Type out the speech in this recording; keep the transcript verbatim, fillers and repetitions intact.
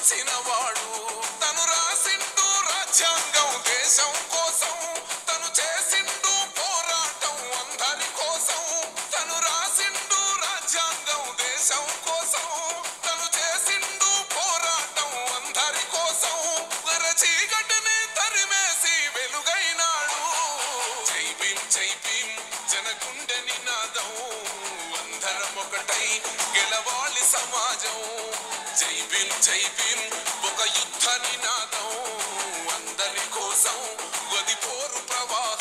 వచ్చినవాడు తను రాసిండు రాజ్యాంగం దేశం కోసం తను చేసిండు పోరాటం అందరి కోసం తను రాసిండు రాజ్యాంగం దేశం కోసం తను చేసిండు పోరాటం అందరి కోసం చీకటిని తరిమేసి వెలుగైనాడు జై భీం జై భీం జనగుండె నినాదం అందరం ఒకటై గెలవాలి సమాజం జై భీం జై భీం ఒక యుద్ధ నినాదం అందరి కోసం గది పోరు ప్రవాహం